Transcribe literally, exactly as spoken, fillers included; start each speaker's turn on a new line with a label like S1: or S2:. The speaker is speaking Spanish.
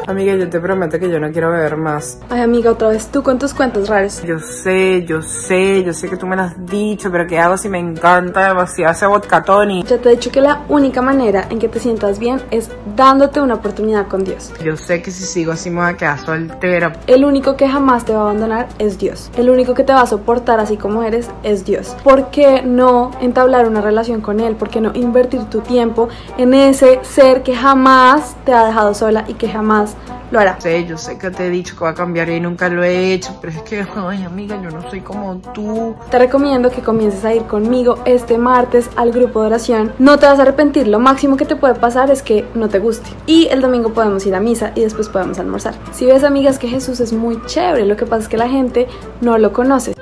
S1: Amiga, yo te prometo que yo no quiero beber más.
S2: Ay, amiga, otra vez tú con tus cuentos raros.
S1: Yo sé, yo sé, yo sé que tú me lo has dicho, pero ¿qué hago si me encanta demasiado ese vodka tonic?
S2: Ya te he dicho que la única manera en que te sientas bien es dándote una oportunidad con Dios.
S1: Yo sé que si sigo así me voy a quedar soltera.
S2: El único que jamás te va a abandonar es Dios. El único que te va a soportar así como eres es Dios. ¿Por qué no entablar una relación con Él? ¿Por qué no invertir tu tiempo en ese ser que jamás te ha dejado sola y que jamás lo hará?
S1: Sí, yo sé que te he dicho que voy a cambiar y nunca lo he hecho, pero es que, ay, amiga, yo no soy como tú.
S2: Te recomiendo que comiences a ir conmigo este martes al grupo de oración. No te vas a arrepentir, lo máximo que te puede pasar es que no te guste. Y el domingo podemos ir a misa y después podemos almorzar. Si ves, amigas, que Jesús es muy chévere, lo que pasa es que la gente no lo conoce.